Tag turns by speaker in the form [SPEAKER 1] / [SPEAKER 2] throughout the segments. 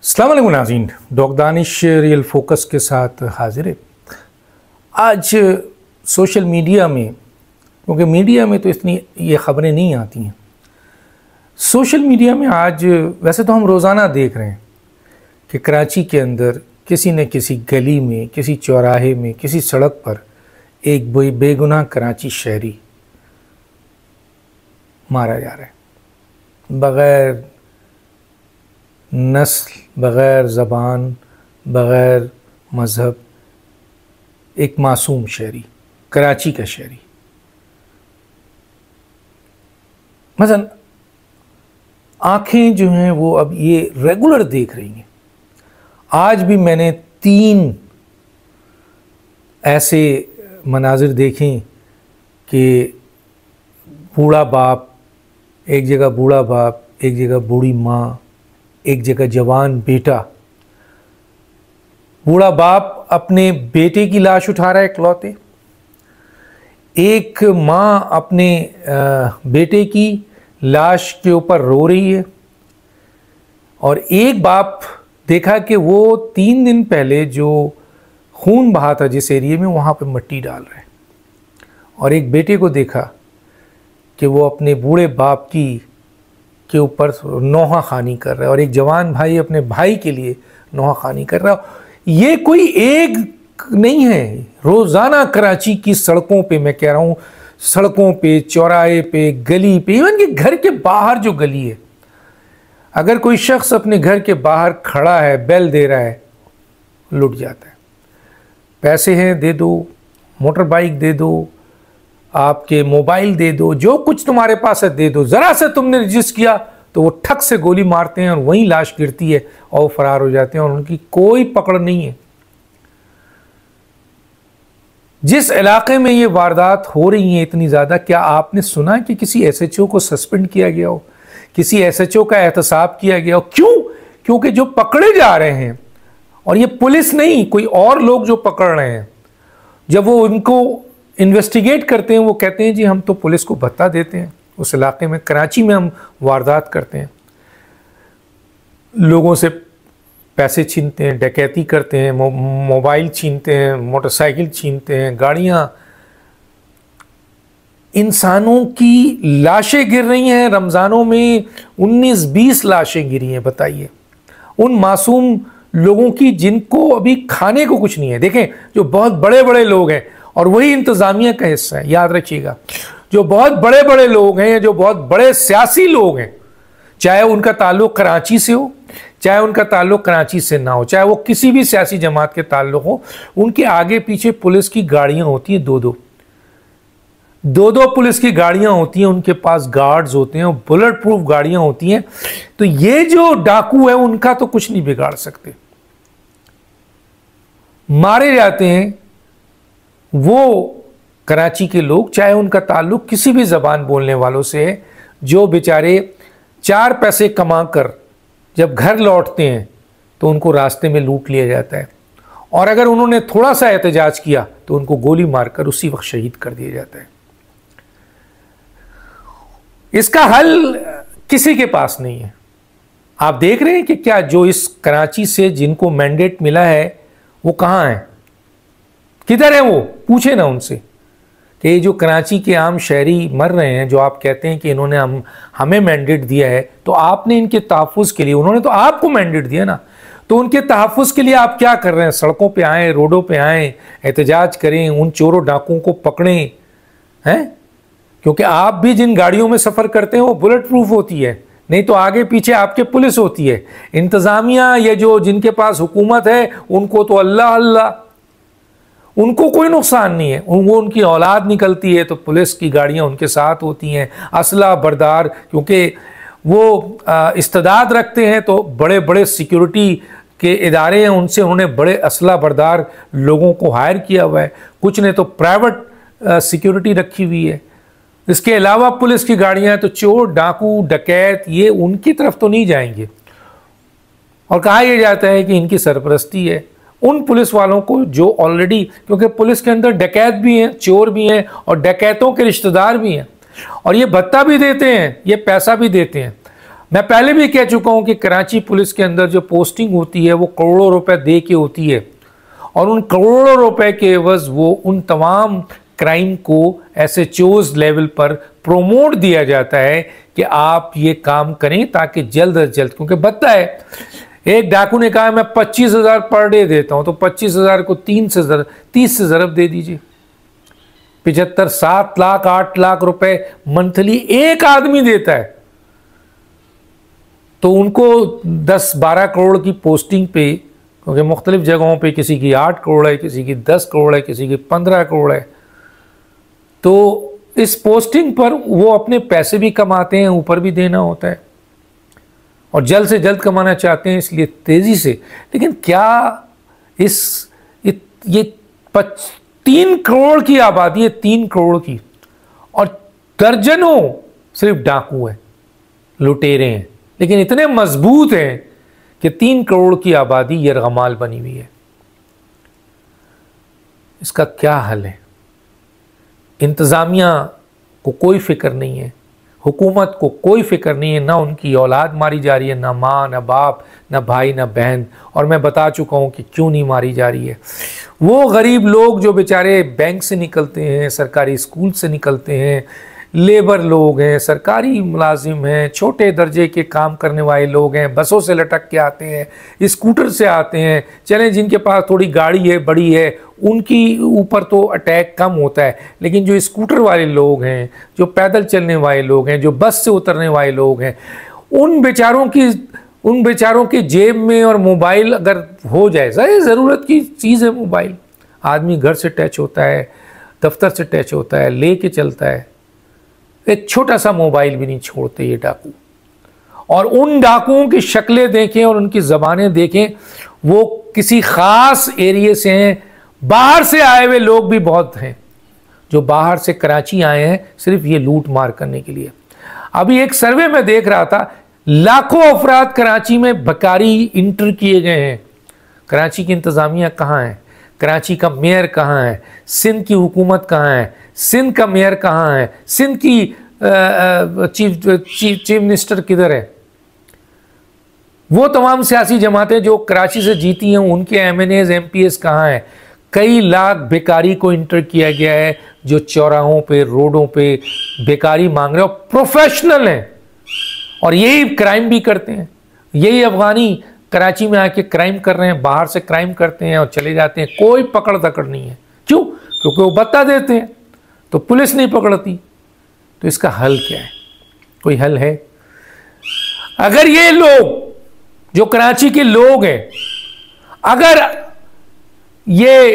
[SPEAKER 1] अस्सलाम वालेकुम नाज़रीन, डॉक्टर दानिश रियल फोकस के साथ हाजिर है। आज सोशल मीडिया में, क्योंकि मीडिया में तो इतनी ये ख़बरें नहीं आती हैं, सोशल मीडिया में आज वैसे तो हम रोज़ाना देख रहे हैं कि कराची के अंदर किसी न किसी गली में, किसी चौराहे में, किसी सड़क पर एक बेगुनाह कराची शहरी मारा जा रहा है, बग़ैर नस्ल, बग़ैर ज़बान, बग़ैर मज़हब। एक मासूम शहरी, कराची का शहरी। मसलन आँखें जो हैं वो अब ये रेगुलर देख रही हैं। आज भी मैंने 3 ऐसे मनाजिर देखें कि बूढ़ा बाप, एक जगह बूढ़ा बाप, एक जगह बूढ़ी माँ, एक जगह जवान बेटा। बूढ़ा बाप अपने बेटे की लाश उठा रहा है इकलौते, एक माँ अपने बेटे की लाश के ऊपर रो रही है, और एक बाप देखा कि वो 3 दिन पहले जो खून बहा था जिस एरिया में, वहाँ पे मिट्टी डाल रहा है, और एक बेटे को देखा कि वो अपने बूढ़े बाप के ऊपर नौहा खानी कर रहा है, और एक जवान भाई अपने भाई के लिए नौहा खानी कर रहा है। ये कोई एक नहीं है, रोज़ाना कराची की सड़कों पे, मैं कह रहा हूँ सड़कों पे, चौराहे पे, गली पे, इवन कि घर के बाहर जो गली है, अगर कोई शख्स अपने घर के बाहर खड़ा है, बेल दे रहा है, लुट जाता है। पैसे हैं दे दो, मोटर बाइक दे दो, आपके मोबाइल दे दो, जो कुछ तुम्हारे पास है दे दो। ज़रा से तुमने रजिस्ट किया तो वो ठक से गोली मारते हैं और वहीं लाश गिरती है और फरार हो जाते हैं, और उनकी कोई पकड़ नहीं है। जिस इलाके में ये वारदात हो रही हैं इतनी ज़्यादा, क्या आपने सुना कि किसी एसएचओ को सस्पेंड किया गया हो, किसी एसएचओ का एहतसाब किया गया हो? क्यों? क्योंकि जो पकड़े जा रहे हैं, और ये पुलिस नहीं, कोई और लोग जो पकड़ रहे हैं, जब वो उनको इन्वेस्टिगेट करते हैं, वो कहते हैं जी हम तो पुलिस को भत्ता देते हैं, उस इलाके में, कराची में हम वारदात करते हैं, लोगों से पैसे छीनते हैं, डकैती करते हैं, मोबाइल छीनते हैं, मोटरसाइकिल छीनते हैं, गाड़ियाँ। इंसानों की लाशें गिर रही हैं। रमज़ानों में 19-20 लाशें गिरी हैं, बताइए, उन मासूम लोगों की जिनको अभी खाने को कुछ नहीं है। देखें, जो बहुत बड़े बड़े लोग हैं, और वही इंतज़ामिया का हिस्सा है, याद रखिएगा, जो बहुत बड़े बड़े लोग हैं, जो बहुत बड़े सियासी लोग हैं, चाहे उनका ताल्लुक़ कराची से हो, चाहे उनका ताल्लुक़ कराची से ना हो, चाहे वो किसी भी सियासी जमात के ताल्लुक़ हो, उनके आगे पीछे पुलिस की गाड़ियाँ होती हैं, दो पुलिस की गाड़ियाँ होती हैं, उनके पास गार्ड्स होते हैं, बुलेट प्रूफ गाड़ियाँ होती हैं। तो ये जो डाकू है उनका तो कुछ नहीं बिगाड़ सकते, मारे जाते हैं वो कराची के लोग, चाहे उनका ताल्लुक़ किसी भी ज़बान बोलने वालों से है, जो बेचारे 4 पैसे कमा कर जब घर लौटते हैं तो उनको रास्ते में लूट लिया जाता है, और अगर उन्होंने थोड़ा सा एहतजाज किया तो उनको गोली मारकर उसी वक्त शहीद कर दिया जाता है। इसका हल किसी के पास नहीं है। आप देख रहे हैं कि क्या जो इस कराची से जिनको मैंडेट मिला है वो कहाँ हैं, किधर है वो? पूछे ना उनसे कि जो कराची के आम शहरी मर रहे हैं, जो आप कहते हैं कि इन्होंने हमें मैंडेट दिया है, तो आपने इनके तहफ़्फ़ुज़ के लिए, उन्होंने तो आपको मैंडेट दिया ना, तो उनके तहफ़्फ़ुज़ के लिए आप क्या कर रहे हैं? सड़कों पे आएँ, रोडों पे आएँ, एहतजाज करें, उन चोरों डाकुओं को पकड़ें, हैं? क्योंकि आप भी जिन गाड़ियों में सफ़र करते हैं वो बुलेट प्रूफ होती है, नहीं तो आगे पीछे आपके पुलिस होती है। इंतज़ामिया, ये जो जिनके पास हुकूमत है, उनको तो अल्लाह अल्लाह, उनको कोई नुकसान नहीं है। वो उनकी औलाद निकलती है तो पुलिस की गाड़ियां उनके साथ होती हैं, असला बरदार, क्योंकि वो इस्तेदाद रखते हैं, तो बड़े बड़े सिक्योरिटी के इदारे हैं, उनसे उन्होंने बड़े असला बरदार लोगों को हायर किया हुआ है, कुछ ने तो प्राइवेट सिक्योरिटी रखी हुई है। इसके अलावा पुलिस की गाड़ियां, तो चोर डाकू डकैत ये उनकी तरफ तो नहीं जाएंगे। और कहा यह जाता है कि इनकी सरपरस्ती है उन पुलिस वालों को जो ऑलरेडी, क्योंकि पुलिस के अंदर डकैत भी हैं, चोर भी हैं, और डकैतों के रिश्तेदार भी हैं, और ये भत्ता भी देते हैं, ये पैसा भी देते हैं। मैं पहले भी कह चुका हूं कि कराची पुलिस के अंदर जो पोस्टिंग होती है वो करोड़ों रुपए दे के होती है, और उन करोड़ों रुपए के एवज वो उन तमाम क्राइम को SHOs लेवल पर प्रोमोट दिया जाता है कि आप ये काम करें ताकि जल्द अज जल्द, क्योंकि बता है एक डाकू ने कहा मैं 25,000 पर डे देता हूं, तो 25,000 को 30 से ज़रब दे दीजिए, 75, 7 लाख 8 लाख रुपए मंथली एक आदमी देता है। तो उनको 10-12 करोड़ की पोस्टिंग पे, क्योंकि मुख्तलिफ जगहों पे किसी की 8 करोड़ है, किसी की 10 करोड़ है, किसी की 15 करोड़ है, तो इस पोस्टिंग पर वो अपने पैसे भी कमाते हैं, ऊपर भी देना होता है, और जल्द से जल्द कमाना चाहते हैं, इसलिए तेज़ी से। लेकिन क्या ये 3 करोड़ की आबादी है, 3 करोड़ की, और दर्जनों सिर्फ डाकू हैं, लुटेरे हैं, लेकिन इतने मजबूत हैं कि 3 करोड़ की आबादी यरगमाल बनी हुई है। इसका क्या हल है? इंतज़ामिया को कोई फिक्र नहीं है, हुकूमत को कोई फिक्र नहीं है, ना उनकी औलाद मारी जा रही है, ना माँ, ना बाप, ना भाई, ना बहन, और मैं बता चुका हूँ कि क्यों नहीं मारी जा रही है। वो गरीब लोग जो बेचारे बैंक से निकलते हैं, सरकारी स्कूल से निकलते हैं, लेबर लोग हैं, सरकारी मुलाजिम हैं, छोटे दर्जे के काम करने वाले लोग हैं, बसों से लटक के आते हैं, स्कूटर से आते हैं, चलें जिनके पास थोड़ी गाड़ी है, बड़ी है, उनकी ऊपर तो अटैक कम होता है, लेकिन जो स्कूटर वाले लोग हैं, जो पैदल चलने वाले लोग हैं, जो बस से उतरने वाले लोग हैं, उन बेचारों की जेब में और मोबाइल अगर हो जाए, ज़रूरत की चीज़ है मोबाइल, आदमी घर से टच होता है, दफ्तर से टच होता है, ले के चलता है, एक छोटा सा मोबाइल भी नहीं छोड़ते ये डाकू। और उन डाकुओं की शक्लें देखें और उनकी ज़बानें देखें, वो किसी ख़ास एरिए से हैं, बाहर से आए हुए लोग भी बहुत हैं जो बाहर से कराची आए हैं सिर्फ ये लूट मार करने के लिए। अभी एक सर्वे में देख रहा था, लाखों अफराद कराची में बेकारी इंटर किए गए हैं। कराची की इंतज़ामिया कहाँ है? कराची का मेयर कहाँ है? सिंध की हुकूमत कहाँ है? सिंध का मेयर कहाँ है? सिंध की चीफ मिनिस्टर किधर है? वो तमाम सियासी जमातें जो कराची से जीती हैं, उनके MNAs MPs कहाँ हैं? कई लाख बेकारी को इंटर किया गया है जो चौराहों पे, रोडों पे बेकारी मांग रहे हैं, और प्रोफेशनल हैं, और यही क्राइम भी करते हैं। यही अफगानी कराची में आके क्राइम कर रहे हैं, बाहर से क्राइम करते हैं और चले जाते हैं, कोई पकड़ दकड़ नहीं है। क्यों? क्योंकि वो बता देते हैं तो पुलिस नहीं पकड़ती। तो इसका हल क्या है? कोई हल है? अगर ये लोग जो कराची के लोग हैं, अगर ये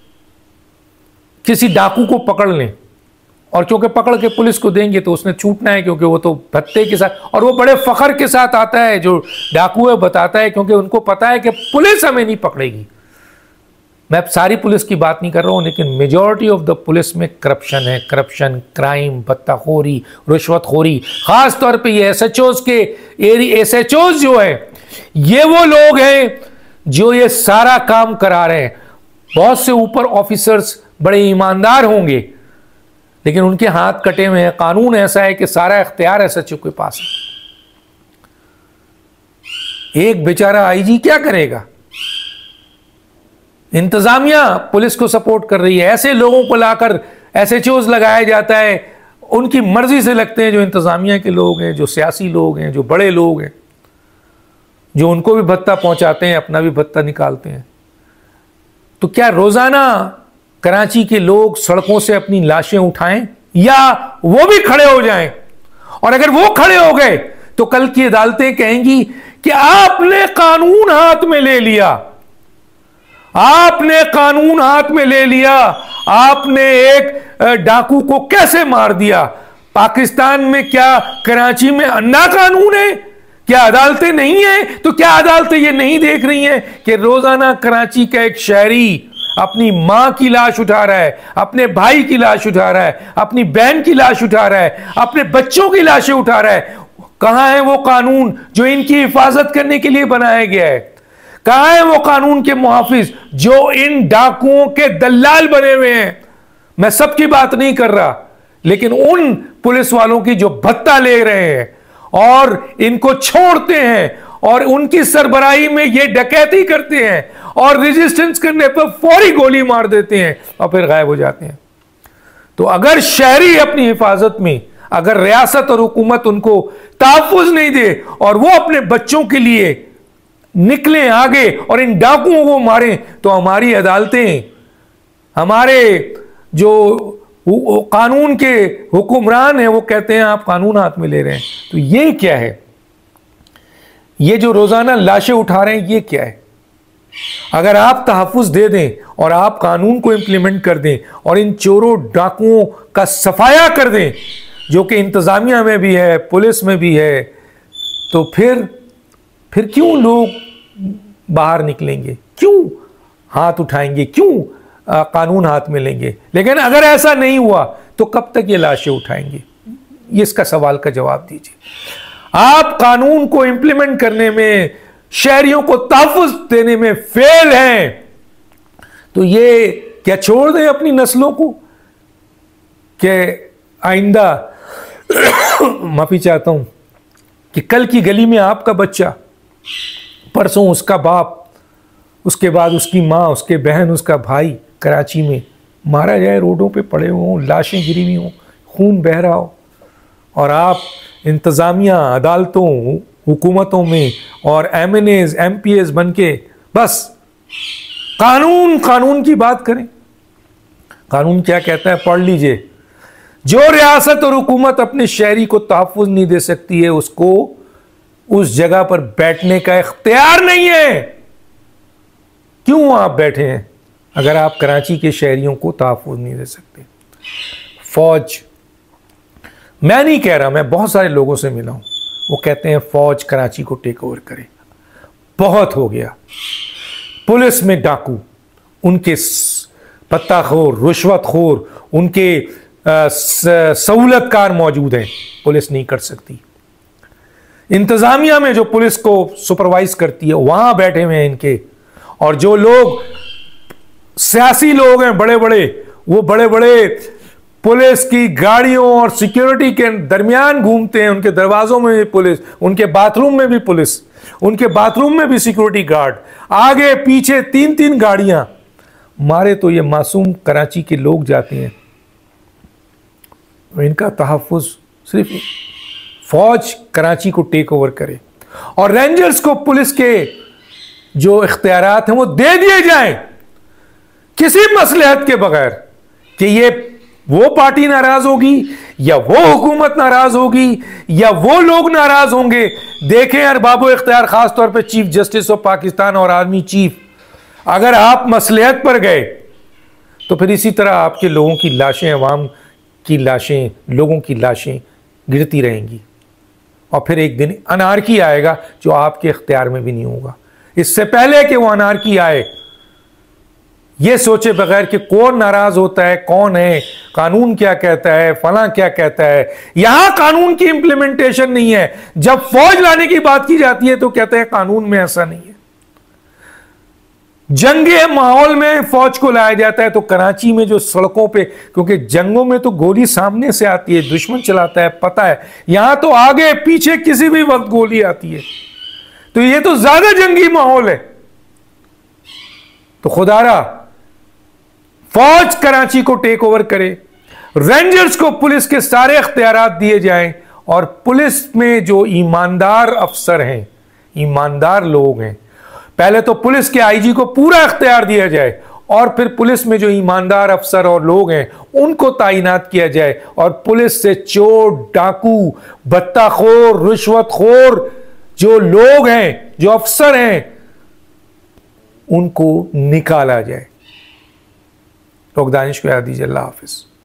[SPEAKER 1] किसी डाकू को पकड़ लें, और क्योंकि पकड़ के पुलिस को देंगे तो उसने छूटना है, क्योंकि वो तो भत्ते के साथ, और वो बड़े फख्र के साथ आता है जो डाकू है, बताता है, क्योंकि उनको पता है कि पुलिस हमें नहीं पकड़ेगी। मैं सारी पुलिस की बात नहीं कर रहा हूं, लेकिन मेजॉरिटी ऑफ द पुलिस में करप्शन है, करप्शन, क्राइम, भत्ताखोरी, रिश्वतखोरी। खास तौर पे ये SHOs के SHOs जो है, ये वो लोग हैं जो ये सारा काम करा रहे हैं। बहुत से ऊपर ऑफिसर्स बड़े ईमानदार होंगे, लेकिन उनके हाथ कटे हुए हैं। कानून ऐसा है कि सारा इख्तियार SHO के पास है। एक बेचारा IG क्या करेगा? इंतजामिया पुलिस को सपोर्ट कर रही है, ऐसे लोगों को लाकर SHOs लगाया जाता है, उनकी मर्जी से लगते हैं, जो इंतजामिया के लोग हैं, जो सियासी लोग हैं, जो बड़े लोग हैं, जो उनको भी भत्ता पहुंचाते हैं, अपना भी भत्ता निकालते हैं। तो क्या रोजाना कराची के लोग सड़कों से अपनी लाशें उठाएं, या वो भी खड़े हो जाएं? और अगर वो खड़े हो गए तो कल की अदालतें कहेंगी कि आपने कानून हाथ में ले लिया, आपने कानून हाथ में ले लिया, आपने एक डाकू को कैसे मार दिया। पाकिस्तान में क्या कराची में अन्ना कानून है? क्या अदालतें नहीं हैं? तो क्या अदालतें ये नहीं देख रही हैं कि रोजाना कराची का एक शहरी अपनी मां की लाश उठा रहा है, अपने भाई की लाश उठा रहा है, अपनी बहन की लाश उठा रहा है, अपने बच्चों की लाशें उठा रहा है? कहां है वो कानून जो इनकी हिफाजत करने के लिए बनाया गया है? कहां है वो कानून के मुहाफिज जो इन डाकुओं के दलाल बने हुए हैं? मैं सबकी बात नहीं कर रहा, लेकिन उन पुलिस वालों की जो भत्ता ले रहे हैं और इनको छोड़ते हैं और उनकी सरबराही में ये डकैती करते हैं और रेजिस्टेंस करने पर फौरी गोली मार देते हैं और फिर गायब हो जाते हैं। तो अगर शहरी अपनी हिफाजत में, अगर रियासत और हुकूमत उनको तहफ़्फ़ुज़ नहीं दे और वो अपने बच्चों के लिए निकलें आगे और इन डाकुओं को मारें, तो हमारी अदालतें, हमारे जो कानून के हुक्मरान हैं वो कहते हैं आप कानून हाथ में ले रहे हैं। तो ये क्या है? ये जो रोजाना लाशें उठा रहे हैं ये क्या है? अगर आप तहफ़्फ़ुज़ दे दें और आप कानून को इंप्लीमेंट कर दें और इन चोरों डाकुओं का सफाया कर दें, जो कि इंतजामिया में भी है, पुलिस में भी है, तो फिर क्यों लोग बाहर निकलेंगे? क्यों हाथ उठाएंगे? क्यों कानून हाथ में लेंगे? लेकिन अगर ऐसा नहीं हुआ तो कब तक ये लाशें उठाएंगे? ये इसका सवाल का जवाब दीजिए। आप कानून को इंप्लीमेंट करने में, शहरियों को तहफ़्फ़ुज़ देने में फेल हैं, तो ये क्या छोड़ दें अपनी नस्लों को कि आइंदा माफी चाहता हूं कि कल की गली में आपका बच्चा, परसों उसका बाप, उसके बाद उसकी माँ, उसके बहन, उसका भाई कराची में मारा जाए, रोडों पे पड़े हों, लाशें गिरी हुई हों, खून बह रहा हो, और आप इंतज़ामिया, अदालतों, हुकूमतों में और MNAs, MPAs बन के बस कानून की बात करें। कानून क्या कहता है पढ़ लीजिए। जो रियासत और हुकूमत अपने शहरी को तहफ़्फ़ुज़ नहीं दे सकती है, उसको उस जगह पर बैठने का इख्तियार नहीं है। क्यों आप बैठे हैं अगर आप कराची के शहरियों को तहफ़्फ़ुज़ नहीं दे सकते? फौज, मैं नहीं कह रहा, मैं बहुत सारे लोगों से मिला हूं, वो कहते हैं फौज कराची को टेक ओवर करे, बहुत हो गया। पुलिस में डाकू, उनके पत्ताखोर, रुश्वतखोर, उनके सहूलतकार मौजूद हैं, पुलिस नहीं कर सकती। इंतजामिया में जो पुलिस को सुपरवाइज करती है वहां बैठे हुए हैं इनके, और जो लोग सियासी लोग हैं बड़े बड़े, वो बड़े बड़े पुलिस की गाड़ियों और सिक्योरिटी के दरमियान घूमते हैं। उनके दरवाजों में भी पुलिस, उनके बाथरूम में भी पुलिस, उनके बाथरूम में भी सिक्योरिटी गार्ड, आगे पीछे 3-3 गाड़ियां। मारे तो ये मासूम कराची के लोग जाते हैं, इनका तहफ़्फ़ुज़ सिर्फ फौज कराची को टेक ओवर करे और रेंजर्स को पुलिस के जो इख्तियारात हैं वो दे दिए जाएं किसी मसलहत के बगैर, कि ये वो पार्टी नाराज होगी या वो हुकूमत नाराज होगी या वो लोग नाराज होंगे। देखें अरबाबो इख्तियार, खास तौर पे चीफ जस्टिस ऑफ पाकिस्तान और आर्मी चीफ, अगर आप मसलहत पर गए तो फिर इसी तरह आपके लोगों की लाशें, अवाम की लाशें, लोगों की लाशें गिरती रहेंगी और फिर एक दिन अनारकी आएगा जो आपके इख्तियार में भी नहीं होगा। इससे पहले कि वो अनारकी आए, ये सोचे बगैर कि कौन नाराज होता है, कौन है, कानून क्या कहता है, फला क्या कहता है। यहां कानून की इंप्लीमेंटेशन नहीं है। जब फौज लाने की बात की जाती है तो कहते हैं कानून में ऐसा नहीं है। जंगे माहौल में फौज को लाया जाता है तो कराची में जो सड़कों पे, क्योंकि जंगों में तो गोली सामने से आती है, दुश्मन चलाता है, पता है। यहां तो आगे पीछे किसी भी वक्त गोली आती है, तो ये तो ज्यादा जंगी माहौल है। तो खुदारा फौज कराची को टेक ओवर करे, रेंजर्स को पुलिस के सारे इख्तियारात दिए जाएं और पुलिस में जो ईमानदार अफसर हैं, ईमानदार लोग हैं, पहले तो पुलिस के आईजी को पूरा इख्तियार दिया जाए और फिर पुलिस में जो ईमानदार अफसर और लोग हैं उनको ताइनात किया जाए और पुलिस से चोर, डाकू, बत्ताखोर, रिश्वतखोर जो लोग हैं, जो अफसर हैं, उनको निकाला जाए। लोग दानिश को याद दीजिए। अल्लाह हाफिज।